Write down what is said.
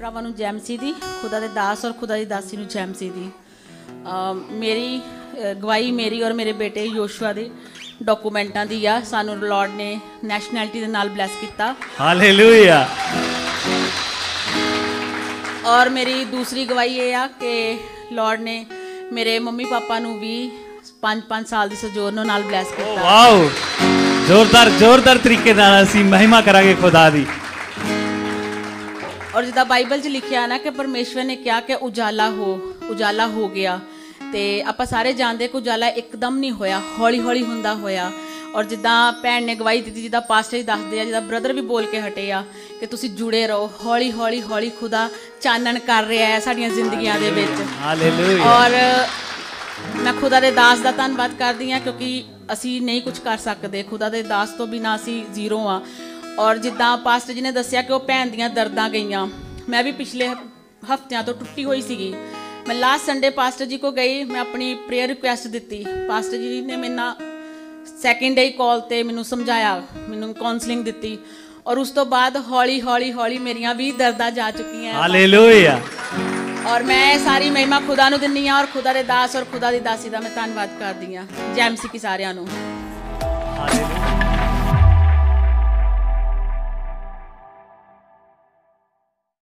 ਭਰਾਵਾਂ ਨੂੰ ਜੈ ਮਸੀਹ ਦੀ, ਖੁਦਾ ਦੇ ਦਾਸ ਔਰ ਖੁਦਾ ਦੀ ਦਾਸੀ ਨੂੰ ਜੈ ਮਸੀਹ ਦੀ। ਮੇਰੀ ਗਵਾਹੀ ਮੇਰੀ ਔਰ ਮੇਰੇ ਬੇਟੇ ਯੋਸ਼ੂਆ ਦੇ ਡਾਕੂਮੈਂਟਾਂ ਦੀ ਆ। ਸਾਨੂੰ ਲਾਰਡ ਨੇ ਨੈਸ਼ਨੈਲਿਟੀ ਦੇ ਨਾਲ ਬਲੈਸ ਕੀਤਾ। ਹਾਲੇਲੂਇਆ। ਔਰ ਮੇਰੀ ਦੂਸਰੀ ਗਵਾਹੀ ਇਹ ਆ ਕਿ ਲਾਰਡ ਨੇ ਮੇਰੇ ਮੰਮੀ ਪਾਪਾ ਨੂੰ ਵੀ 5 ਸਾਲ ਦੀ ਸਜੋਰਨ ਨਾਲ ਬਲੈਸ ਕੀਤਾ। ਵਾਓ, ਜ਼ੋਰਦਾਰ ਤਰੀਕੇ ਨਾਲ ਅਸੀਂ ਮਹਿਮਾ ਕਰਾਂਗੇ ਖੁਦਾ ਦੀ। ਔਰ ਜਿੱਦਾਂ ਬਾਈਬਲ 'ਚ ਲਿਖਿਆ ਨਾ ਕਿ ਪਰਮੇਸ਼ਵਰ ਨੇ ਕਿਹਾ ਕਿ ਉਜਾਲਾ ਹੋ ਗਿਆ, ਤੇ ਆਪਾਂ ਸਾਰੇ ਜਾਣਦੇ ਕਿ ਉਜਾਲਾ ਇੱਕਦਮ ਨਹੀਂ ਹੋਇਆ, ਹੌਲੀ ਹੌਲੀ ਹੁੰਦਾ ਹੋਇਆ। ਔਰ ਜਿੱਦਾਂ ਭੈਣ ਨੇ ਗਵਾਹੀ ਦਿੱਤੀ, ਜਿੱਦਾਂ ਪਾਸਟਰ ਜੀ ਦੱਸਦੇ ਆ, ਜਿੱਦਾਂ ਬ੍ਰਦਰ ਵੀ ਬੋਲ ਕੇ ਹਟੇ ਆ ਕਿ ਤੁਸੀਂ ਜੁੜੇ ਰਹੋ, ਹੌਲੀ ਹੌਲੀ ਖੁਦਾ ਚਾਨਣ ਕਰ ਰਿਹਾ ਹੈ ਸਾਡੀਆਂ ਜ਼ਿੰਦਗੀਆਂ ਦੇ ਵਿੱਚ। ਹਾਲੇਲੂਇਆ। ਔਰ ਮੈਂ ਖੁਦਾ ਦੇ ਦਾਸ ਦਾ ਧੰਨਵਾਦ ਕਰਦੀ ਹਾਂ, ਕਿਉਂਕਿ ਅਸੀਂ ਨਹੀਂ ਕੁਝ ਕਰ ਸਕਦੇ, ਖੁਦਾ ਦੇ ਦਾਸ ਤੋਂ ਬਿਨਾਂ ਅਸੀਂ ਜ਼ੀਰੋ ਆ। ਔਰ ਜਿੱਦਾਂ ਪਾਸਟਰ ਜੀ ਨੇ ਦੱਸਿਆ ਕਿ ਉਹ ਭੈਣ ਦੀਆਂ ਦਰਦਾਂ ਗਈਆਂ, ਮੈਂ ਵੀ ਪਿਛਲੇ ਹਫ਼ਤਿਆਂ ਤੋਂ ਟੁੱਟੀ ਹੋਈ ਸੀਗੀ। ਮੈਂ ਲਾਸਟ ਸੰਡੇ ਪਾਸਟਰ ਜੀ ਕੋ ਗਈ, ਮੈਂ ਆਪਣੀ ਪ੍ਰੇਅਰ ਰਿਕੁਐਸਟ ਦਿੱਤੀ। ਪਾਸਟਰ ਜੀ ਨੇ ਮੇਰੇ ਨਾਲ ਸੈਕਿੰਡ ਡੇ ਕਾਲ 'ਤੇ ਮੈਨੂੰ ਸਮਝਾਇਆ, ਮੈਨੂੰ ਕਾਉਂਸਲਿੰਗ ਦਿੱਤੀ। ਔਰ ਉਸ ਤੋਂ ਬਾਅਦ ਹੌਲੀ ਮੇਰੀਆਂ ਵੀ ਦਰਦਾਂ ਜਾ ਚੁੱਕੀਆਂ। ਹਾਲੇਲੂਇਆ। ਔਰ ਮੈਂ ਸਾਰੀ ਮਹਿਮਾ ਖੁਦਾ ਨੂੰ ਦਿੰਦੀ ਹਾਂ, ਔਰ ਖੁਦਾ ਦੇ ਦਾਸ ਔਰ ਖੁਦਾ ਦੀ ਦਾਸੀ ਦਾ ਮੈਂ ਧੰਨਵਾਦ ਕਰਦੀ ਹਾਂ। ਜੈ ਮਸੀਹ ਕੀ ਸਾਰਿਆਂ ਨੂੰ। ਹਾਲੇਲੂਇਆ।